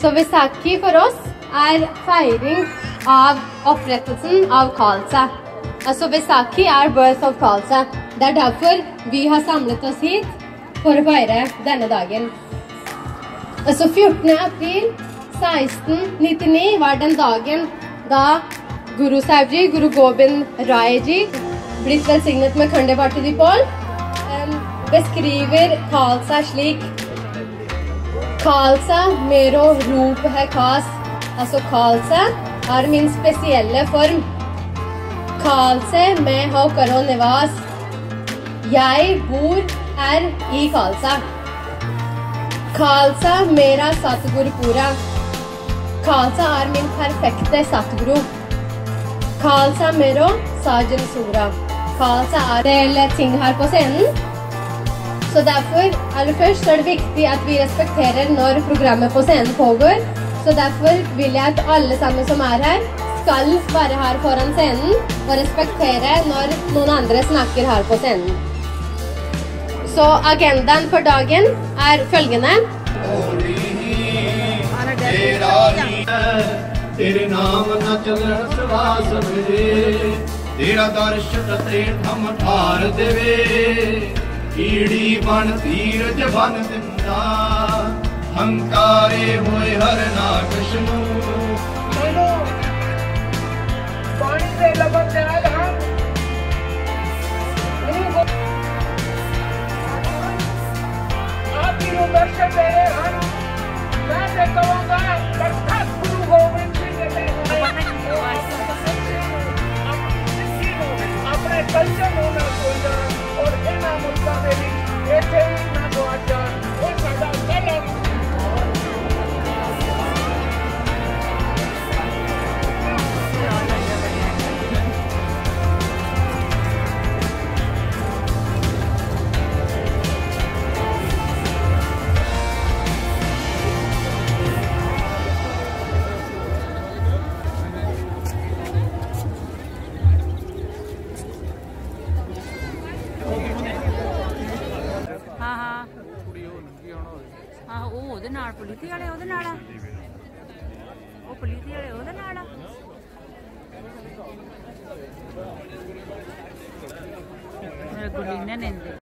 Så Vaisakhi for oss feiring av opprettelsen av Khalsa. Altså Vaisakhi birth of Khalsa. Det derfor vi har samlet oss hit for å feire denne dagen. Altså 14. april 1699 var den dagen da Guru Sahibji, Guru Gobind Raiji, blitt velsignet med Kandevati Dipol, beskriver Khalsa slik: Khalsa mero roop hai khas. Altså Khalsa min spesielle form. Khalse med ho karo nivas. Jeg bor i Khalsa. Khalsa mera satguru pura. Khalsa min perfekte satguru. Khalsa mero sajan sura. Khalsa del ting her på scenen. Så derfor det først det viktig at vi respekterer når programmet på scenen pågår. Så derfor vil jeg at alle sammen som her skal være her foran scenen og respektere når noen andre snakker her på scenen. Så agendaen for dagen følgende. तेरे नाम न चल सवास मेरे तेरा दर्शन तेठ हम ठार देवे कीड़ी बन धीरज बन दिंदा हंकारे होए हर नागशनु पानी से लगन जाए हम आप ही दर्शन दे हम मैं से कहूँगा बरसात गुरु गोविंद सिंह ने अपने कल्चर होना सोचा और इना मुद्दा में भी ऐसे ही ना तो आचार और सदा गलत पुलिस वाले ਉਹਦੇ ਨਾਲ ਆ ਉਹ ਪੁਲਿਸ ਵਾਲੇ ਉਹਦੇ ਨਾਲ ਆ ਮੇਰੇ ਗੁੱਲੀ ਨੇ ਨੰਦੇ